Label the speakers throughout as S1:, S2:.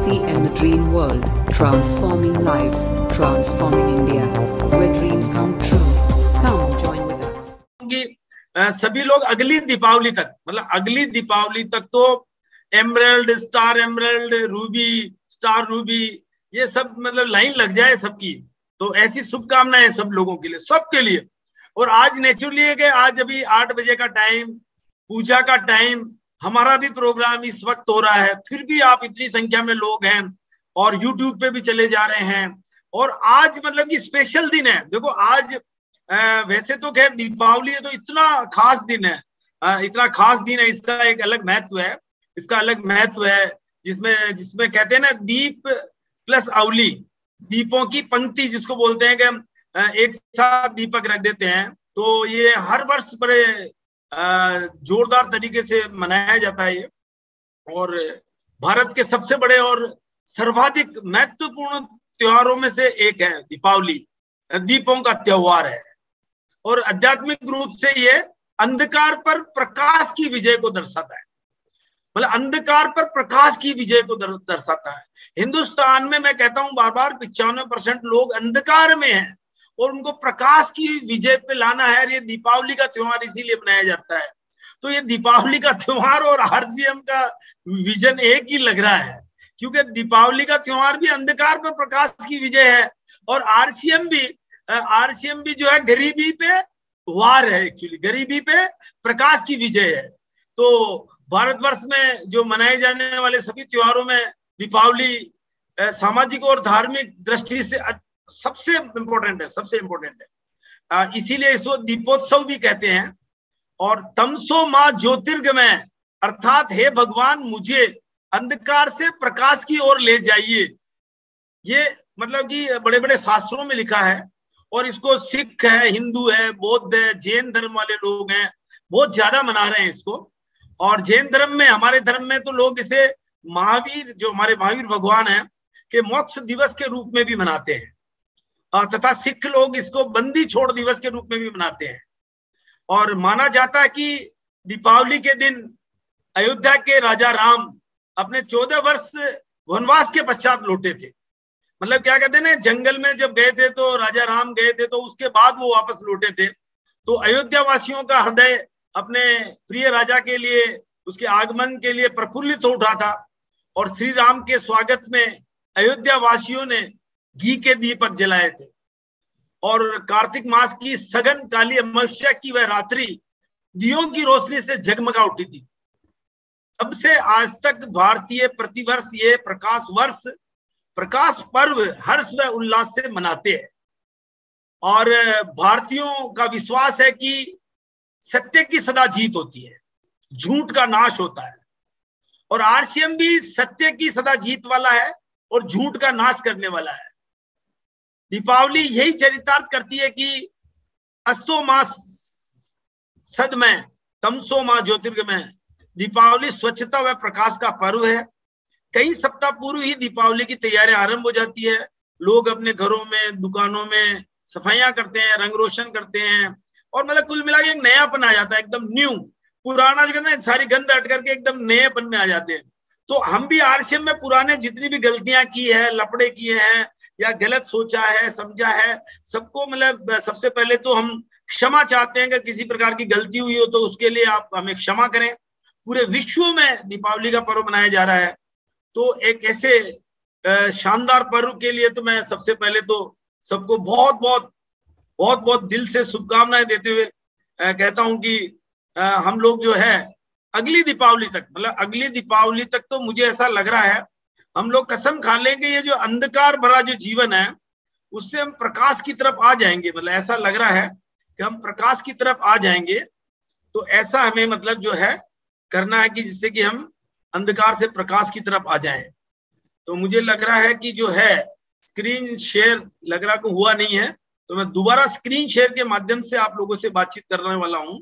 S1: RCM The Dream World, transforming lives, transforming India, where dreams come true. Come join with us.
S2: कि सभी लोग अगली दीपावली तक, मतलब अगली दीपावली तक तो emerald, star emerald, ruby, star ruby, ये सब मतलब लाइन लग जाए सबकी। तो ऐसी शुभकामनाएं सब लोगों के लिए, सबके लिए। और आज नेचुरली है कि आज अभी 8 बजे का टाइम, पूजा का टाइम, हमारा भी प्रोग्राम इस वक्त हो रहा है, फिर भी आप इतनी संख्या में लोग हैं और यूट्यूब पे भी चले जा रहे हैं। और आज मतलब कि स्पेशल दिन है। देखो आज वैसे तो खैर दीपावली है तो इतना खास दिन है, इतना खास दिन है, इसका एक अलग महत्व है, इसका अलग महत्व है, जिसमें कहते हैं ना दीप प्लस अवली, दीपों की पंक्ति जिसको बोलते हैं कि हम एक साथ दीपक रख देते हैं। तो ये हर वर्ष बड़े जोरदार तरीके से मनाया जाता है ये, और भारत के सबसे बड़े और सर्वाधिक महत्वपूर्ण त्योहारों में से एक है दीपावली, दीपों का त्योहार है। और आध्यात्मिक रूप से ये अंधकार पर प्रकाश की विजय को दर्शाता है, मतलब अंधकार पर प्रकाश की विजय को दर्शाता है। हिंदुस्तान में मैं कहता हूं बार बार 95% लोग अंधकार में हैं और उनको प्रकाश की विजय पे लाना है। और ये दीपावली का त्योहार इसीलिए मनाया जाता है। तो ये दीपावली का त्योहार और आरसीएम का विजन एक ही लग रहा है, क्योंकि दीपावली का त्योहार भी अंधकार पर प्रकाश की विजय है और आरसीएम भी जो है गरीबी पे वार है, एक्चुअली गरीबी पे प्रकाश की विजय है। तो भारतवर्ष में जो मनाए जाने वाले सभी त्योहारों में दीपावली सामाजिक और धार्मिक दृष्टि से सबसे इंपॉर्टेंट है, सबसे इंपॉर्टेंट है। इसीलिए इसको दीपोत्सव भी कहते हैं। और तमसो मां ज्योतिर्गमय, अर्थात हे भगवान मुझे अंधकार से प्रकाश की ओर ले जाइए। ये मतलब कि बड़े बड़े शास्त्रों में लिखा है और इसको सिख है, हिंदू है, बौद्ध है, जैन धर्म वाले लोग हैं, बहुत ज्यादा मना रहे हैं इसको। और जैन धर्म में, हमारे धर्म में तो लोग इसे महावीर, जो हमारे महावीर भगवान है, के मोक्ष दिवस के रूप में भी मनाते हैं। तथा सिख लोग इसको बंदी छोड़ दिवस के रूप में भी मनाते हैं। और माना जाता है कि दीपावली के दिन अयोध्या के राजा राम अपने 14 वर्ष वनवास के पश्चात लौटे थे। मतलब क्या कहते हैं ना, जंगल में जब गए थे तो राजा राम गए थे, तो उसके बाद वो वापस लौटे थे। तो अयोध्या वासियों का हृदय अपने प्रिय राजा के लिए, उसके आगमन के लिए प्रफुल्लित हो उठा था। और श्री राम के स्वागत में अयोध्या वासियों ने घी के दीपक जलाए थे। और कार्तिक मास की सघन काली अमावस्या की वह रात्रि दियों की रोशनी से जगमगा उठी थी। तब से आज तक भारतीय प्रतिवर्ष ये प्रकाश पर्व हर्ष व उल्लास से मनाते हैं। और भारतीयों का विश्वास है कि सत्य की सदा जीत होती है, झूठ का नाश होता है। और आरसीएम भी सत्य की सदा जीत वाला है और झूठ का नाश करने वाला है। दीपावली यही चरितार्थ करती है कि अस्तो मां सदमय, तमसो मां ज्योतिर्गमय। दीपावली स्वच्छता व प्रकाश का पर्व है। कई सप्ताह पूर्व ही दीपावली की तैयारियां आरंभ हो जाती है। लोग अपने घरों में, दुकानों में सफाइयां करते हैं, रंग रोशन करते हैं, और मतलब कुल मिला के एक नयापन आ जाता है, एकदम न्यू। पुराना जो है सारी गंद हट करके एकदम नएपन में आ जाते हैं। तो हम भी आरसीएम में पुराने जितनी भी गलतियां की है, लपड़े किए हैं या गलत सोचा है, समझा है, सबको मतलब सबसे पहले तो हम क्षमा चाहते हैं कि किसी प्रकार की गलती हुई हो तो उसके लिए आप हमें क्षमा करें। पूरे विश्व में दीपावली का पर्व मनाया जा रहा है। तो एक ऐसे शानदार पर्व के लिए तो मैं सबसे पहले तो सबको बहुत बहुत दिल से शुभकामनाएं देते हुए कहता हूं कि हम लोग जो है अगली दीपावली तक, मतलब अगली दीपावली तक तो मुझे ऐसा लग रहा है हम लोग कसम खा लेंगे ये जो अंधकार भरा जो जीवन है उससे हम प्रकाश की तरफ आ जाएंगे। मतलब ऐसा लग रहा है कि हम प्रकाश की तरफ आ जाएंगे। तो ऐसा हमें मतलब जो है करना है कि जिससे कि हम अंधकार से प्रकाश की तरफ आ जाएं। तो मुझे लग रहा है कि जो है स्क्रीन शेयर लग रहा को हुआ नहीं है, तो मैं दोबारा स्क्रीन शेयर के माध्यम से आप लोगों से बातचीत करने वाला हूं।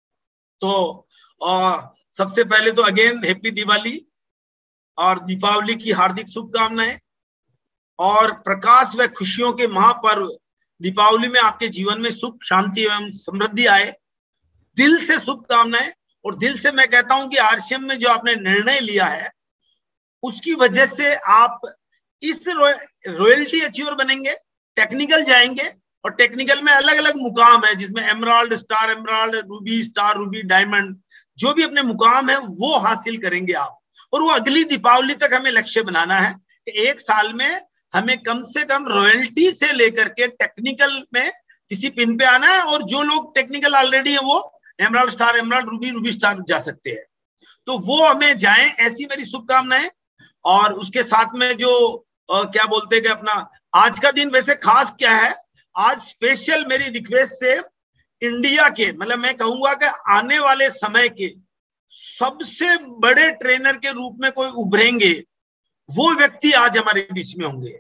S2: तो सबसे पहले तो अगेन हैप्पी दिवाली और दीपावली की हार्दिक शुभकामनाएं। और प्रकाश व खुशियों के महापर्व दीपावली में आपके जीवन में सुख, शांति एवं समृद्धि आए, दिल से शुभकामनाएं। और दिल से मैं कहता हूं कि आरसीएम में जो आपने निर्णय लिया है उसकी वजह से आप इस रॉयल्टी अचीवर बनेंगे, टेक्निकल जाएंगे, और टेक्निकल में अलग अलग मुकाम है जिसमें emerald, star emerald, ruby, star ruby, diamond, जो भी अपने मुकाम है वो हासिल करेंगे आप। और वो अगली दीपावली तक हमें लक्ष्य बनाना है कि एक साल में हमें कम से कम रॉयल्टी से लेकर के टेक्निकल में किसी पिन पे आना है, और जो लोग टेक्निकल ऑलरेडी है वो emerald, star emerald, ruby, ruby star जा सकते हैं। तो वो हमें जाएं, ऐसी मेरी शुभकामनाएं। और उसके साथ में जो क्या बोलते हैं कि अपना आज का दिन वैसे खास क्या है, आज स्पेशल मेरी रिक्वेस्ट से इंडिया के, मतलब मैं कहूंगा कि आने वाले समय के सबसे बड़े ट्रेनर के रूप में कोई उभरेंगे, वो व्यक्ति आज हमारे बीच में होंगे।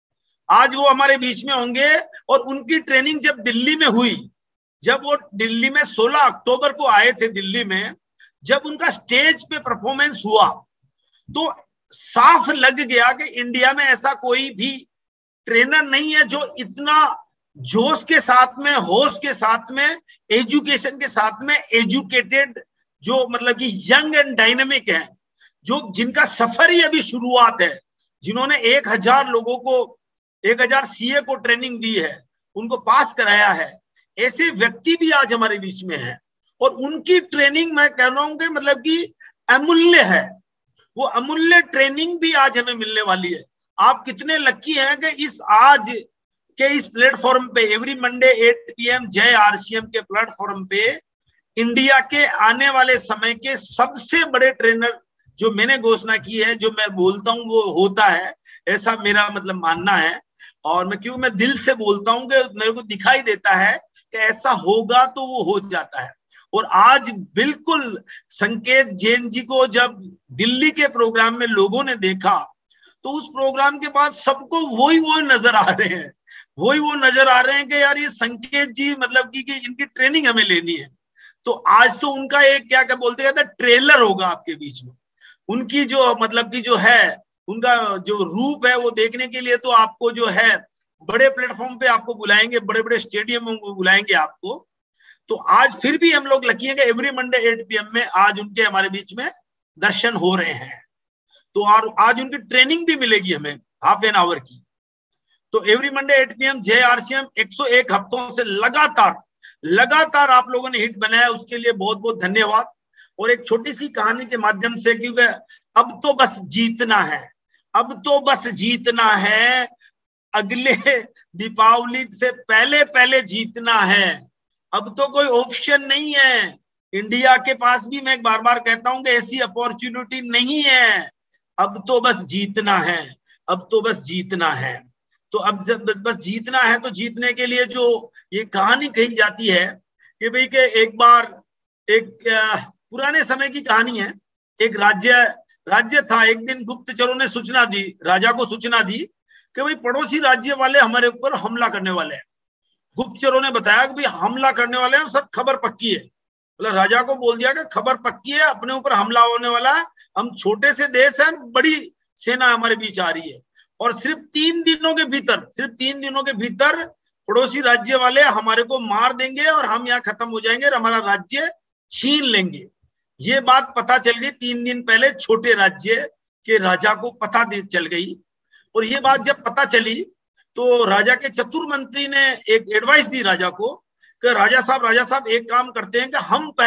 S2: आज वो हमारे बीच में होंगे। और उनकी ट्रेनिंग जब दिल्ली में हुई, जब वो दिल्ली में 16 अक्टूबर को आए थे दिल्ली में, जब उनका स्टेज पे परफॉर्मेंस हुआ तो साफ लग गया कि इंडिया में ऐसा कोई भी ट्रेनर नहीं है जो इतना जोश के साथ में, होश के साथ में, एजुकेशन के साथ में, एजुकेटेड, जो मतलब कि यंग एंड डायनेमिक है, जो जिनका सफर ही अभी शुरुआत है, जिन्होंने 1000 लोगों को, 1000 सीए को ट्रेनिंग दी है, उनको पास कराया है, ऐसे व्यक्ति भी आज हमारे बीच में है। और उनकी ट्रेनिंग मैं कह रहा हूं कि मतलब कि अमूल्य है। वो अमूल्य ट्रेनिंग भी आज हमें मिलने वाली है। आप कितने लकी हैं कि इस आज के इस प्लेटफॉर्म पे, एवरी मंडे 8 PM जय RCM के प्लेटफॉर्म पे, इंडिया के आने वाले समय के सबसे बड़े ट्रेनर जो मैंने घोषणा की है, जो मैं बोलता हूं वो होता है, ऐसा मेरा मतलब मानना है। और मैं दिल से बोलता हूं कि मेरे को दिखाई देता है कि ऐसा होगा तो वो हो जाता है। और आज बिल्कुल संकेत जैन जी को जब दिल्ली के प्रोग्राम में लोगों ने देखा, तो उस प्रोग्राम के बाद सबको वही नजर आ रहे हैं, वो नजर आ रहे हैं कि यार ये संकेत जी मतलब कि इनकी ट्रेनिंग हमें लेनी है। तो आज तो उनका एक क्या बोलते हैं ट्रेलर होगा आपके बीच में। उनकी जो मतलब कि जो है, उनका जो रूप है वो देखने के लिए तो आपको जो है बड़े प्लेटफॉर्म पे आपको बुलाएंगे, बड़े बड़े स्टेडियम में बुलाएंगे आपको। तो आज फिर भी हम लोग लकी हैं कि एवरी मंडे 8 PM में आज उनके हमारे बीच में दर्शन हो रहे हैं। तो और आज उनकी ट्रेनिंग भी मिलेगी हमें हाफ एन आवर की। तो एवरी मंडे 8 PM जय RCM 101 हफ्तों से लगातार आप लोगों ने हिट बनाया, उसके लिए बहुत बहुत धन्यवाद। और एक छोटी सी कहानी के माध्यम से, क्योंकि अब तो बस जीतना है, अब तो बस जीतना है, अगले दीपावली से पहले जीतना है। अब तो कोई ऑप्शन नहीं है इंडिया के पास भी। मैं बार बार कहता हूं कि ऐसी अपॉर्चुनिटी नहीं है। अब तो बस जीतना है, अब तो बस जीतना है। तो अब जब बस जीतना है, तो जीतने के लिए जो ये कहानी कही जाती है कि भाई के एक बार एक पुराने समय की कहानी है। एक राज्य था। एक दिन गुप्तचरों ने सूचना दी, राजा को सूचना दी कि भाई पड़ोसी राज्य वाले हमारे ऊपर हमला करने वाले हैं। गुप्तचरों ने बताया कि भाई हमला करने वाले हैं और सब खबर पक्की है। मतलब राजा को बोल दिया कि खबर पक्की है, अपने ऊपर हमला होने वाला है, हम छोटे से देश हैं, बड़ी सेना हमारे बीच आ रही है, और सिर्फ 3 दिनों के भीतर पड़ोसी राज्य वाले हमारे को मार देंगे और हम यहाँ खत्म हो जाएंगे और हमारा राज्य छीन लेंगे। ये बात पता चल गई 3 दिन पहले छोटे राज्य के राजा को पता चल गई। और ये बात जब पता चली तो राजा के चतुर मंत्री ने एक एडवाइस दी राजा को कि राजा साहब एक काम करते हैं कि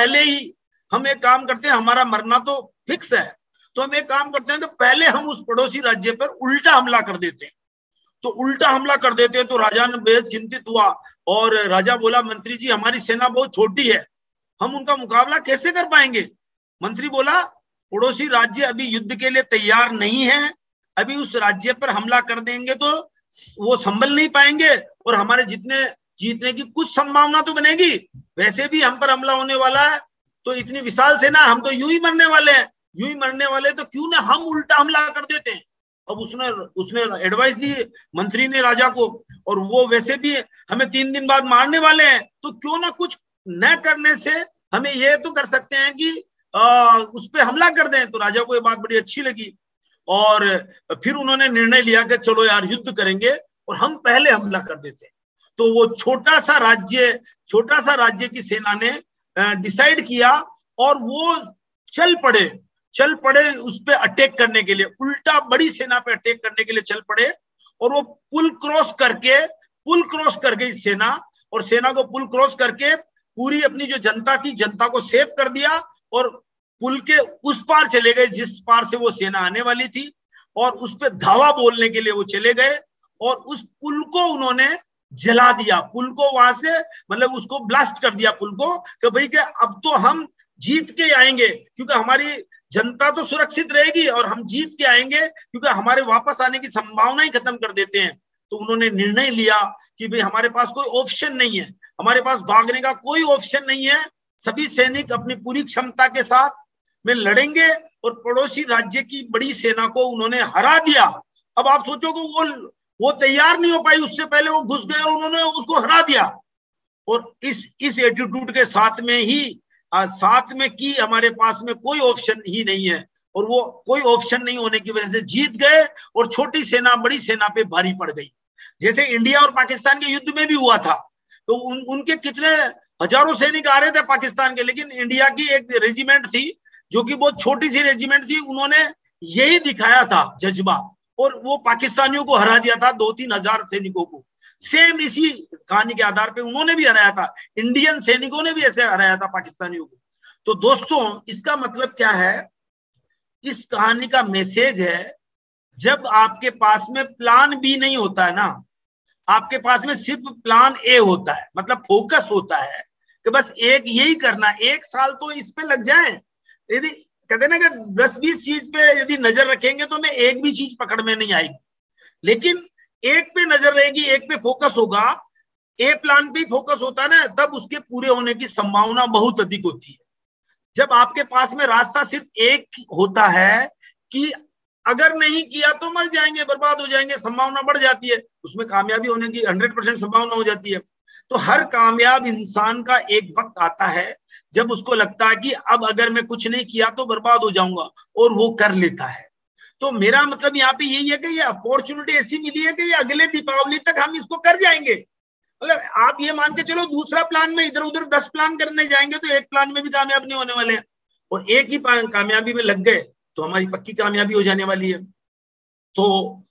S2: हम एक काम करते हैं, हमारा मरना तो फिक्स है, तो हम एक काम करते हैं कि पहले हम उस पड़ोसी राज्य पर उल्टा हमला कर देते हैं। तो उल्टा हमला कर देते हैं। तो राजा ने बेहद चिंतित हुआ और राजा बोला, मंत्री जी हमारी सेना बहुत छोटी है, हम उनका मुकाबला कैसे कर पाएंगे। मंत्री बोला, पड़ोसी राज्य अभी युद्ध के लिए तैयार नहीं है, अभी उस राज्य पर हमला कर देंगे तो वो संभल नहीं पाएंगे और हमारे जीतने की कुछ संभावना तो बनेगी, वैसे भी हम पर हमला होने वाला है, तो इतनी विशाल सेना, हम तो यूं ही मरने वाले तो क्यों ना हम उल्टा हमला कर देते हैं। अब उसने एडवाइस दी मंत्री ने राजा को, और वो वैसे भी हमें 3 दिन बाद मारने वाले हैं, तो क्यों ना कुछ न करने से हमें ये तो कर सकते हैं कि उस पर हमला कर दें। तो राजा को ये बात बड़ी अच्छी लगी और फिर उन्होंने निर्णय लिया कि चलो यार युद्ध करेंगे और हम पहले हमला कर देते हैं। तो वो छोटा सा राज्य की सेना ने डिसाइड किया और वो चल पड़े चल पड़े उस पे अटैक करने के लिए, उल्टा बड़ी सेना पे अटैक करने के लिए चल पड़े। और वो पुल क्रॉस करके इस सेना को पुल क्रॉस करके पूरी अपनी जो जनता थी, जनता को सेव कर दिया और पुल के उस पार चले गए जिस पार से वो सेना आने वाली थी, और उस पे धावा बोलने के लिए वो चले गए और उस पुल को उन्होंने जला दिया। पुल को वहां से मतलब उसको ब्लास्ट कर दिया पुल को, कि भाई कि अब तो हम जीत के आएंगे, क्योंकि हमारी जनता तो सुरक्षित रहेगी और हम जीत के आएंगे, क्योंकि हमारे वापस आने की संभावना ही खत्म कर देते हैं। तो उन्होंने निर्णय लिया कि भाई हमारे पास कोई ऑप्शन नहीं है, हमारे पास भागने का कोई ऑप्शन नहीं है, सभी सैनिक अपनी पूरी क्षमता के साथ में लड़ेंगे और पड़ोसी राज्य की बड़ी सेना को उन्होंने हरा दिया। अब आप सोचो कि वो तैयार नहीं हो पाई, उससे पहले वो घुस गए और उन्होंने उसको हरा दिया। और इस एटीट्यूड के साथ में कि हमारे पास में कोई ऑप्शन ही नहीं है, और वो कोई ऑप्शन नहीं होने की वजह से जीत गए और छोटी सेना बड़ी सेना पे भारी पड़ गई। जैसे इंडिया और पाकिस्तान के युद्ध में भी हुआ था, तो उनके कितने हजारों सैनिक आ रहे थे पाकिस्तान के, लेकिन इंडिया की एक रेजिमेंट थी जो कि बहुत छोटी सी रेजिमेंट थी, उन्होंने यही दिखाया था जज्बा, और वो पाकिस्तानियों को हरा दिया था, 2-3 हजार सैनिकों को। सेम इसी कहानी के आधार पे उन्होंने भी हराया था, इंडियन सैनिकों ने भी ऐसे हराया था पाकिस्तानियों को। तो दोस्तों, इसका मतलब क्या है, इस कहानी का मैसेज है, जब आपके पास में प्लान बी नहीं होता है ना, आपके पास में सिर्फ प्लान ए होता है, मतलब फोकस होता है कि बस एक यही करना, 1 साल तो इस पे लग जाए। यदि कहते ना कि 10-20 चीज पे यदि नजर रखेंगे तो मैं एक भी चीज पकड़ में नहीं आएगी, लेकिन एक पे नजर रहेगी, एक पे फोकस होगा, ए प्लान पे फोकस होता है ना, तब उसके पूरे होने की संभावना बहुत अधिक होती है। जब आपके पास में रास्ता सिर्फ एक होता है कि अगर नहीं किया तो मर जाएंगे, बर्बाद हो जाएंगे, संभावना बढ़ जाती है, उसमें कामयाबी होने की 100% संभावना हो जाती है। तो हर कामयाब इंसान का एक वक्त आता है जब उसको लगता है कि अब अगर मैं कुछ नहीं किया तो बर्बाद हो जाऊंगा, और वो कर लेता है। तो मेरा मतलब यहाँ पे यही है कि ये अपॉर्चुनिटी ऐसी मिली है कि ये अगले दीपावली तक हम इसको कर जाएंगे। मतलब आप ये मान के चलो, दूसरा प्लान में इधर उधर 10 प्लान करने जाएंगे तो एक प्लान में भी कामयाब नहीं होने वाले हैं, और एक ही कामयाबी में लग गए तो हमारी पक्की कामयाबी हो जाने वाली है। तो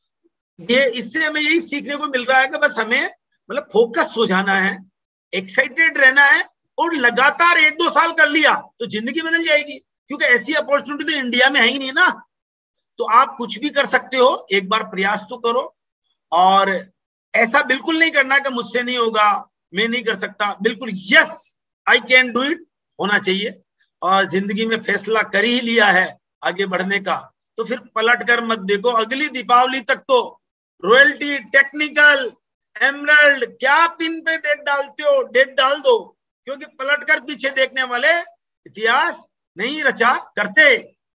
S2: ये इससे हमें यही सीखने को मिल रहा है कि बस हमें मतलब फोकस हो जाना है, एक्साइटेड रहना है, और लगातार 1-2 साल कर लिया तो जिंदगी बदल जाएगी, क्योंकि ऐसी अपॉर्चुनिटी तो इंडिया में है ही नहीं ना। तो आप कुछ भी कर सकते हो, एक बार प्रयास तो करो, और ऐसा बिल्कुल नहीं करना कि मुझसे नहीं होगा, मैं नहीं कर सकता। बिल्कुल yes, I can do it होना चाहिए, और जिंदगी में फैसला कर ही लिया है आगे बढ़ने का, तो फिर पलट कर मत देखो। अगली दीपावली तक तो रॉयल्टी, टेक्निकल, एमराल्ड, क्या पिन पे डेट डालते हो, डेट डाल दो, क्योंकि पलट कर पीछे देखने वाले इतिहास नहीं रचा करते।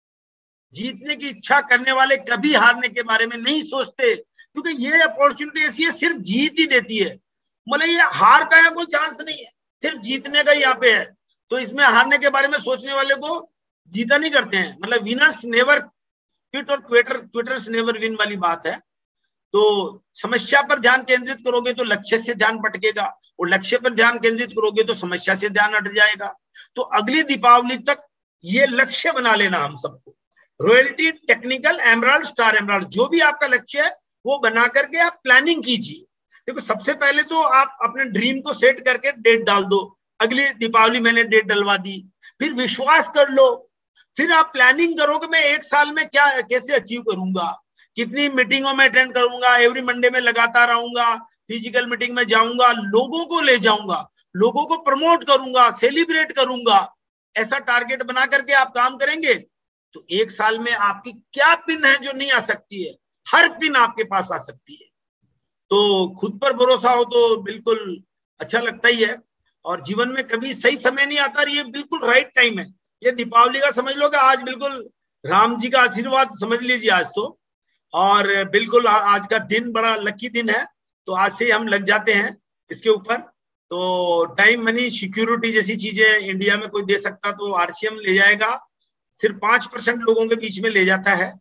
S2: जीतने की इच्छा करने वाले कभी हारने के बारे में नहीं सोचते, क्योंकि ये अपॉर्चुनिटी ऐसी है, सिर्फ जीत ही देती है। मतलब ये हार का कोई चांस नहीं है, सिर्फ जीतने का यहाँ पे है। तो इसमें हारने के बारे में सोचने वाले को जीता नहीं करते हैं, मतलब विनर्स नेवर क्विट और क्विटर्स नेवर विन वाली बात है। तो समस्या पर ध्यान केंद्रित करोगे तो लक्ष्य से ध्यान भटकेगा, और लक्ष्य पर ध्यान केंद्रित करोगे तो समस्या से ध्यान हट जाएगा। तो अगली दीपावली तक ये लक्ष्य बना लेना हम सबको, royalty, technical, emerald, star emerald, जो भी आपका लक्ष्य है वो बना करके आप प्लानिंग कीजिए। देखो, सबसे पहले तो आप अपने ड्रीम को सेट करके डेट डाल दो, अगली दीपावली मैंने डेट डलवा दी, फिर विश्वास कर लो, फिर आप प्लानिंग करो कि मैं 1 साल में क्या कैसे अचीव करूंगा, कितनी मीटिंगों में अटेंड करूंगा, एवरी मंडे में लगातार आऊंगा, फिजिकल मीटिंग में जाऊंगा, लोगों को ले जाऊंगा, लोगों को प्रमोट करूंगा, सेलिब्रेट करूंगा। ऐसा टारगेट बना करके आप काम करेंगे तो 1 साल में आपकी क्या पिन है जो नहीं आ सकती है, हर पिन आपके पास आ सकती है। तो खुद पर भरोसा हो तो बिल्कुल अच्छा लगता ही है, और जीवन में कभी सही समय नहीं आता, ये बिल्कुल राइट टाइम है। ये दीपावली का समझ लो कि आज बिल्कुल राम जी का आशीर्वाद समझ लीजिए आज तो, और बिल्कुल आज का दिन बड़ा लकी दिन है। तो आज से हम लग जाते हैं इसके ऊपर। तो टाइम, मनी, सिक्योरिटी जैसी चीजें इंडिया में कोई दे सकता तो आरसीएम ले जाएगा, सिर्फ 5% लोगों के बीच में ले जाता है।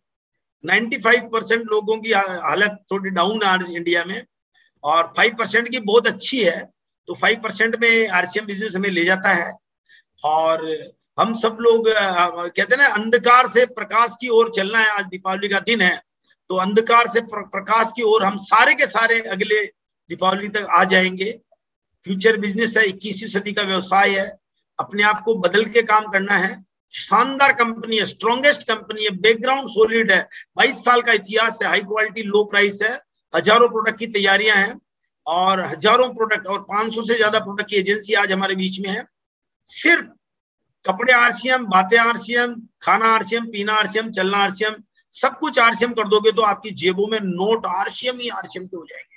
S2: 95% लोगों की हालत थोड़ी डाउन है आज इंडिया में, और 5% की बहुत अच्छी है। तो 5% में आरसीएम बिजनेस हमें ले जाता है, और हम सब लोग कहते हैं ना, अंधकार से प्रकाश की ओर चलना है। आज दीपावली का दिन है, तो अंधकार से प्रकाश की ओर हम सारे के सारे अगले दीपावली तक आ जाएंगे। फ्यूचर बिजनेस है, 21वीं सदी का व्यवसाय है, अपने आप को बदल के काम करना है। शानदार कंपनी है, स्ट्रॉन्गेस्ट कंपनी है, बैकग्राउंड सॉलिड है, 22 साल का इतिहास है, हाई क्वालिटी लो प्राइस है, हजारों प्रोडक्ट की तैयारियां हैं और हजारों प्रोडक्ट और 500 से ज्यादा प्रोडक्ट की एजेंसी आज हमारे बीच में है। सिर्फ कपड़े आरसीएम, बातें आरसीएम, खाना आरसीएम, पीना आरसीएम, चलना आरसीएम, सब कुछ आरसीएम कर दोगे तो आपकी जेबों में नोट आरसीएम ही आरसीएम के हो जाएंगे।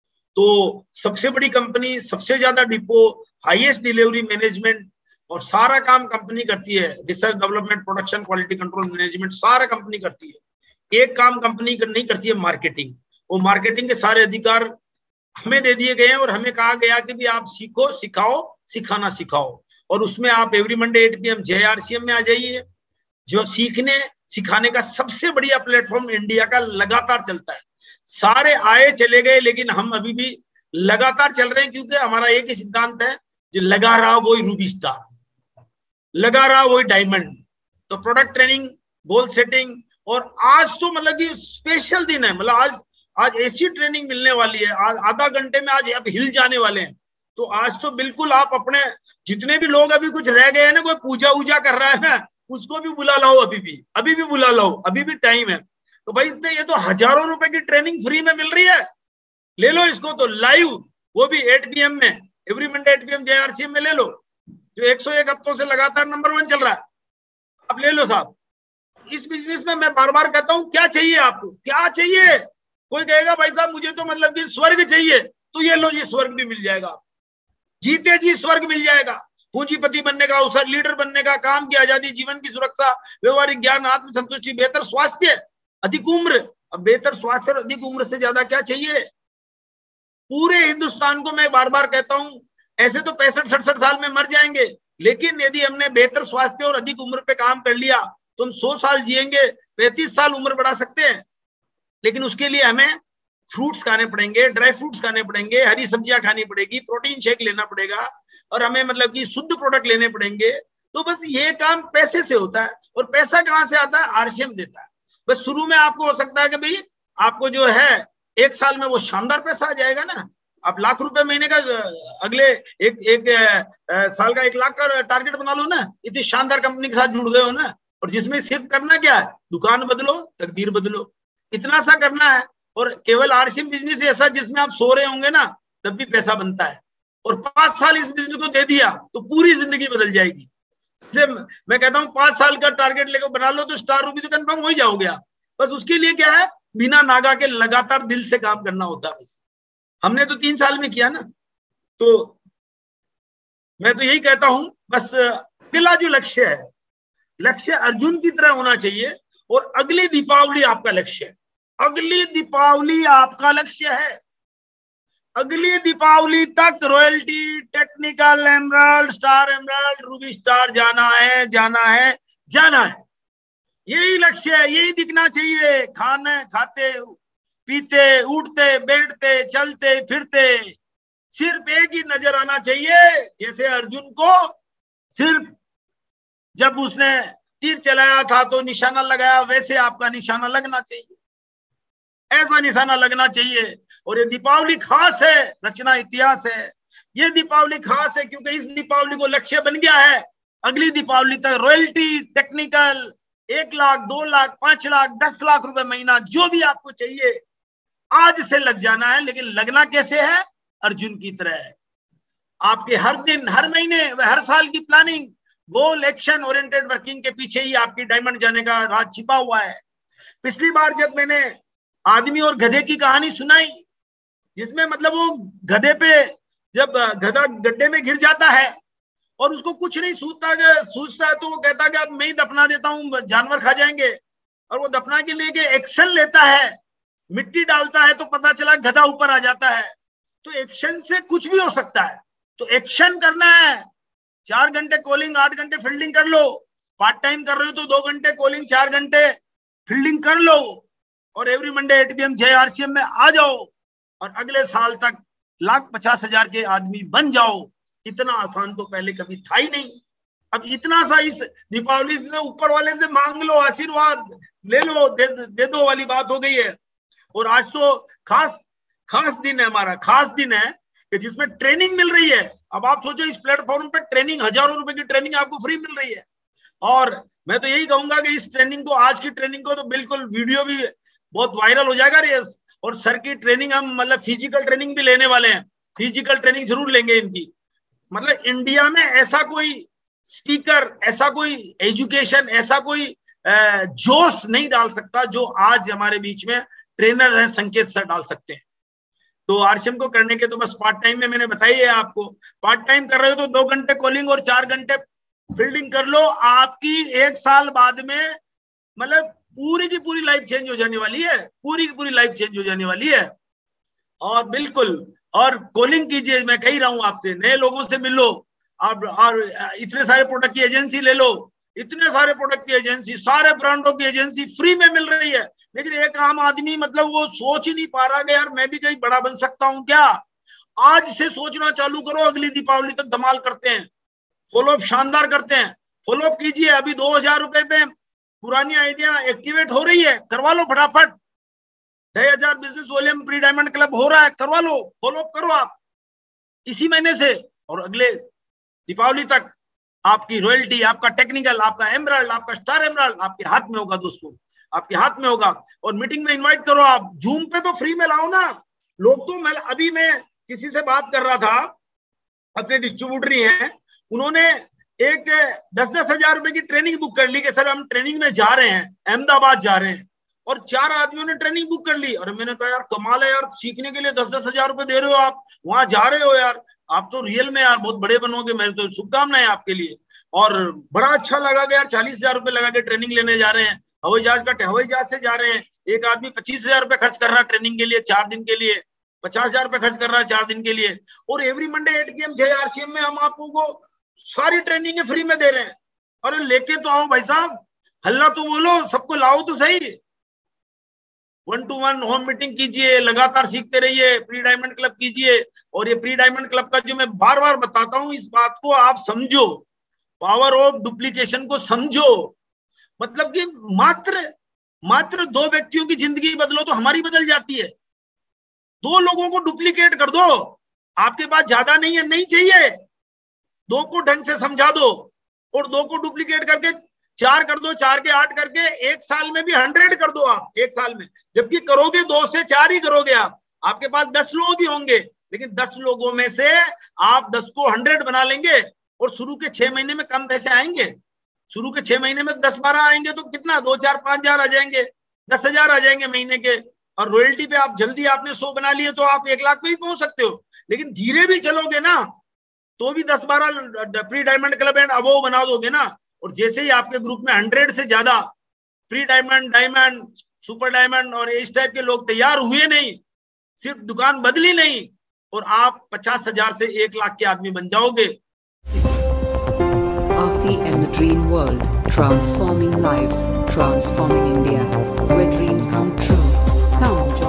S2: तो सबसे बड़ी कंपनी, सबसे ज्यादा डिपो, हाईएस्ट डिलीवरी मैनेजमेंट और सारा काम कंपनी करती है। Research development, production, quality control, management सारा कंपनी करती है। एक काम कंपनी नहीं करती है, मार्केटिंग। वो मार्केटिंग के सारे अधिकार हमें दे दिए गए हैं और हमें कहा गया कि भी आप सीखो, सिखाओ, सिखाना सिखाओ। और उसमें आप एवरी मंडे 8 PM जय आरसीएम में आ जाइए, जो सीखने सिखाने का सबसे बढ़िया प्लेटफॉर्म इंडिया का लगातार चलता है। सारे आए चले गए, लेकिन हम अभी भी लगातार चल रहे हैं, क्योंकि हमारा एक ही सिद्धांत है, जो लगा रहा वही रूबी स्टार, लगा रहा वही डायमंड। तो प्रोडक्ट ट्रेनिंग, गोल सेटिंग, और आज तो मतलब कि स्पेशल दिन है, मतलब आज ऐसी ट्रेनिंग मिलने वाली है, आज आधा घंटे में आज आप हिल जाने वाले हैं। तो आज तो बिल्कुल आप अपने जितने भी लोग अभी कुछ रह गए हैं ना, कोई पूजा वूजा कर रहा है ना, उसको भी बुला लाओ, अभी भी बुला लाओ, अभी भी टाइम है। तो भाई ये तो हजारों रुपए की ट्रेनिंग फ्री में मिल रही है, ले लो इसको। तो लाइव, वो भी 8 PM में, एवरी मंडे 8 PM जय आरसीएम में ले लो, जो 101 हफ्तों से लगातार नंबर 1 चल रहा है, आप ले लो साहब। इस बिजनेस में मैं बार बार कहता हूं, क्या चाहिए आपको, क्या चाहिए? कोई कहेगा भाई साहब मुझे तो मतलब कि स्वर्ग चाहिए, तो ये लो, ये स्वर्ग भी मिल जाएगा, जीते जी स्वर्ग मिल जाएगा। पूंजीपति बनने का अवसर, लीडर बनने का, काम की आजादी, जीवन की सुरक्षा, व्यवहारिक ज्ञान, आत्मसंतुष्टि, बेहतर स्वास्थ्य, अधिक उम्र। अब बेहतर स्वास्थ्य और अधिक उम्र से ज्यादा क्या चाहिए? पूरे हिंदुस्तान को मैं बार बार कहता हूं, ऐसे तो 65-67 साल में मर जाएंगे, लेकिन यदि हमने बेहतर स्वास्थ्य और अधिक उम्र पे काम कर लिया तो हम 100 साल जिएंगे, 35 साल उम्र बढ़ा सकते हैं। लेकिन उसके लिए हमें फ्रूट्स खाने पड़ेंगे, ड्राई फ्रूट्स खाने पड़ेंगे, हरी सब्जियां खानी पड़ेगी, प्रोटीन शेक लेना पड़ेगा, और हमें मतलब कि शुद्ध प्रोडक्ट लेने पड़ेंगे। तो बस ये काम पैसे से होता है, और पैसा कहां से आता है? आरसीएम देता है। बस शुरू में आपको हो सकता है कि भाई आपको जो है 1 साल में वो शानदार पैसा आ जाएगा ना, आप लाख रुपए महीने का अगले एक साल का 1 लाख का टारगेट बना लो ना, इतनी शानदार कंपनी के साथ जुड़ गए हो ना। और जिसमें सिर्फ करना क्या है, दुकान बदलो, तकदीर बदलो, इतना सा करना है। और केवल आरसीएम बिजनेस ऐसा जिसमें आप सो रहे होंगे ना तब भी पैसा बनता है, और 5 साल इस बिजनेस को दे दिया तो पूरी जिंदगी बदल जाएगी। मैं कहता हूं 5 साल का टारगेट लेकर बना लो तो स्टार रूबी तो कंफर्म हो ही जाओगे आप। बस उसके लिए क्या है, बिना नागा के लगातार दिल से काम करना होता है। बस हमने तो 3 साल में किया ना। तो मैं तो यही कहता हूं, बस अगला जो लक्ष्य है, लक्ष्य अर्जुन की तरह होना चाहिए, और अगली दीपावली आपका लक्ष्य है। अगली दीपावली आपका लक्ष्य है। अगली दीपावली तक royalty, technical, emerald, star emerald, ruby star जाना है, जाना है, जाना है। यही लक्ष्य है, यही दिखना चाहिए। खाने, खाते, पीते, उठते, बैठते, चलते फिरते सिर्फ एक ही नजर आना चाहिए। जैसे अर्जुन को सिर्फ जब उसने तीर चलाया था तो निशाना लगाया, वैसे आपका निशाना लगना चाहिए, ऐसा निशाना लगना चाहिए। और ये दीपावली खास है, रचना इतिहास है। ये दीपावली खास है क्योंकि इस दीपावली को लक्ष्य बन गया है अगली दीपावली तक रॉयल्टी, टेक्निकल, 1 लाख, 2 लाख, 5 लाख, 10 लाख रुपए महीना, जो भी आपको चाहिए आज से लग जाना है। लेकिन लगना कैसे है? अर्जुन की तरह है। आपके हर दिन, हर महीने, हर साल की planning, goal, action oriented working के पीछे ही आपकी डायमंड जाने का राज छिपा हुआ है। पिछली बार जब मैंने आदमी और गधे की कहानी सुनाई, जिसमें मतलब वो गधे पे, जब गधा गड्ढे में गिर जाता है और उसको कुछ नहीं सूझता है, तो वो कहता है कि अब मैं ही दफना देता हूं, जानवर खा जाएंगे। और वो दफना के लिए एक्शन लेता है, मिट्टी डालता है, तो पता चला गधा ऊपर आ जाता है। तो एक्शन से कुछ भी हो सकता है, तो एक्शन करना है। 4 घंटे कॉलिंग, 8 घंटे फील्डिंग कर लो। पार्ट टाइम कर रहे हो तो 2 घंटे कॉलिंग, 4 घंटे फील्डिंग कर लो, और एवरी मंडे 8 PM जय आरसीएम में आ जाओ, और अगले साल तक 1,50,000 के आदमी बन जाओ। इतना आसान तो पहले कभी था ही नहीं। अब इतना सा इस दीपावली में ऊपर वाले से मांग लो, आशीर्वाद ले लो, दे दो वाली बात हो गई है। और आज तो खास दिन है, हमारा खास दिन है कि जिसमें ट्रेनिंग मिल रही है। अब आप सोचो इस प्लेटफॉर्म पे ट्रेनिंग, हजारों रुपए की ट्रेनिंग आपको फ्री मिल रही है। और मैं तो यही कहूंगा कि इस ट्रेनिंग को, आज की ट्रेनिंग को तो बिल्कुल वीडियो भी बहुत वायरल हो जाएगा रेस। और सर की ट्रेनिंग हम मतलब फिजिकल ट्रेनिंग भी लेने वाले हैं, फिजिकल ट्रेनिंग जरूर लेंगे इनकी। मतलब इंडिया में ऐसा कोई स्पीकर, ऐसा कोई एजुकेशन, ऐसा कोई जोश नहीं डाल सकता जो आज हमारे बीच में ट्रेनर है संकेत सर डाल सकते हैं। तो आरसीएम को करने के तो बस पार्ट टाइम में मैंने बताई है आपको, पार्ट टाइम कर रहे हो तो 2 घंटे कॉलिंग और 4 घंटे फील्डिंग कर लो। आपकी 1 साल बाद में मतलब पूरी की पूरी लाइफ चेंज हो जाने वाली है, पूरी की पूरी लाइफ चेंज हो जाने वाली है। और बिल्कुल, और कॉलिंग कीजिए, मैं कह रहा हूं आपसे, नए लोगों से मिलो। और इतने सारे प्रोडक्ट की एजेंसी ले लो, इतने सारे प्रोडक्ट की एजेंसी, सारे ब्रांडों की एजेंसी फ्री में मिल रही है। लेकिन एक आम आदमी मतलब वो सोच ही नहीं पा रहा कि यार मैं भी कहीं बड़ा बन सकता हूं क्या। आज से सोचना चालू करो, अगली दीपावली तक धमाल करते हैं, फॉलोअप शानदार करते हैं। फॉलोअप कीजिए, अभी 2000 रुपए पे पुरानी आइडिया एक्टिवेट हो रही है, करवा लो फटाफट। 6000 business volume pre diamond club हो रहा है, करवा लो, फॉलोअप करो आप इसी महीने से। और अगले दीपावली तक आपकी रॉयल्टी, आपका टेक्निकल, आपका एमराल्ड, आपका स्टार एमराल्ड आपके हाथ में होगा दोस्तों, आपके हाथ में होगा। और मीटिंग में इनवाइट करो आप, जूम पे तो फ्री में लाओ ना लोग। तो मैं किसी से बात कर रहा था, अपने डिस्ट्रीब्यूटर ही हैं, उन्होंने एक 10-10 हजार रुपए की ट्रेनिंग बुक कर ली कि सर हम ट्रेनिंग में जा रहे हैं, अहमदाबाद जा रहे हैं। और 4 आदमियों ने ट्रेनिंग बुक कर ली। और मैंने कहा यार कमाल है यार, सीखने के लिए 10-10 हजार रुपए दे रहे हो आप, वहां जा रहे हो यार, आप तो रियल में यार बहुत बड़े बनोगे, मेरे तो शुभकामनाएं आपके लिए। और बड़ा अच्छा लगा कि यार 40,000 रुपए लगा के ट्रेनिंग लेने जा रहे हैं, हवाई जहाज से जा रहे हैं। एक आदमी 25,000 रुपए खर्च कर रहा है ट्रेनिंग के लिए 4 दिन के लिए, 50,000 रुपए खर्च कर रहा है 4 दिन के लिए। और एवरी मंडे 8 PM 6 आरसीएम में हम आपको को सारी ट्रेनिंग फ्री में दे रहे हैं। अरे लेके तो आओ भाई साहब, हल्ला तो बोलो, सबको लाओ तो सही। 1-to-1 होम मीटिंग कीजिए, लगातार सीखते रहिए, प्री डायमंड क्लब कीजिए। और ये प्री डायमंड क्लब का जो मैं बार बार बताता हूं, इस बात को आप समझो, पावर ऑफ डुप्लीकेशन को समझो। मतलब कि मात्र 2 व्यक्तियों की जिंदगी बदलो तो हमारी बदल जाती है। 2 लोगों को डुप्लीकेट कर दो, आपके पास ज्यादा नहीं है, नहीं चाहिए, 2 को ढंग से समझा दो और 2 को डुप्लीकेट करके 4 कर दो, 4 के 8 करके 1 साल में भी 100 कर दो आप, 1 साल में। जबकि करोगे 2 से 4 ही करोगे आप, आपके पास 10 लोग ही होंगे, लेकिन 10 लोगों में से आप 10 को 100 बना लेंगे। और शुरू के 6 महीने में कम पैसे आएंगे, शुरू के 6 महीने में 10-12 आएंगे तो कितना 2, 4, 5 हजार आ जाएंगे, 10,000 आ जाएंगे महीने के। और रॉयल्टी पे आप जल्दी आपने 100 बना लिए तो आप 1 लाख पे भी पहुंच सकते हो। लेकिन धीरे भी चलोगे ना तो भी 10-12 pre diamond club and above बना दोगे ना। और जैसे ही आपके ग्रुप में 100 से ज्यादा प्री डायमंड, सुपर डायमंड और इस टाइप के लोग तैयार हुए, नहीं सिर्फ दुकान बदली नहीं, और आप 50,000 से 1 लाख के आदमी बन जाओगे।
S1: RCM, the dream world, transforming lives, transforming India, where dreams come true. Come